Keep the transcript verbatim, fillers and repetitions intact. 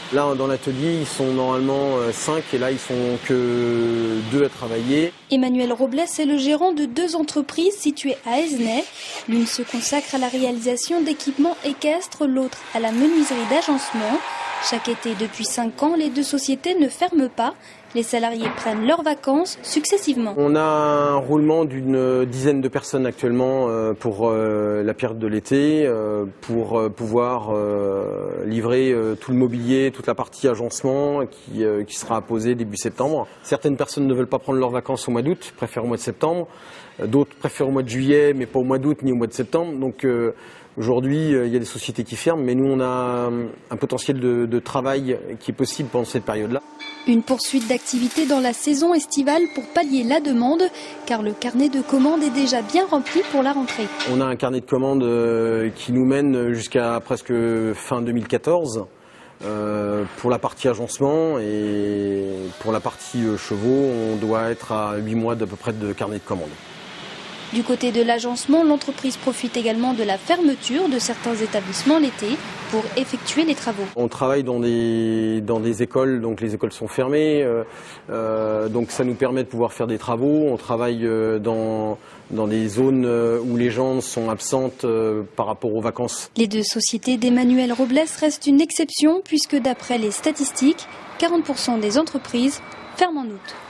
Là, dans l'atelier, ils sont normalement cinq et là, ils sont que deux à travailler. Emmanuel Robles est le gérant de deux entreprises situées à Aizenay. L'une se consacre à la réalisation d'équipements équestres, l'autre à la menuiserie d'agencement. Chaque été, depuis cinq ans, les deux sociétés ne ferment pas. Les salariés prennent leurs vacances successivement. On a un roulement d'une dizaine de personnes actuellement pour la période de l'été, pour pouvoir livrer tout le mobilier, toute la partie agencement qui, qui sera apposée début septembre. Certaines personnes ne veulent pas prendre leurs vacances au mois d'août, préfèrent au mois de septembre. D'autres préfèrent au mois de juillet, mais pas au mois d'août ni au mois de septembre. Donc euh, aujourd'hui, il y a des sociétés qui ferment, mais nous, on a un potentiel de, de travail qui est possible pendant cette période-là. Une poursuite d'activité dans la saison estivale pour pallier la demande, car le carnet de commandes est déjà bien rempli pour la rentrée. On a un carnet de commandes qui nous mène jusqu'à presque fin deux mille quatorze. Euh, pour la partie agencement et pour la partie chevaux, on doit être à huit mois d'à peu près de carnet de commandes. Du côté de l'agencement, l'entreprise profite également de la fermeture de certains établissements l'été pour effectuer les travaux. On travaille dans des, dans des écoles, donc les écoles sont fermées, euh, euh, donc ça nous permet de pouvoir faire des travaux. On travaille dans, dans des zones où les gens sont absentes euh, par rapport aux vacances. Les deux sociétés d'Emmanuel Robles restent une exception puisque d'après les statistiques, quarante pour cent des entreprises ferment en août.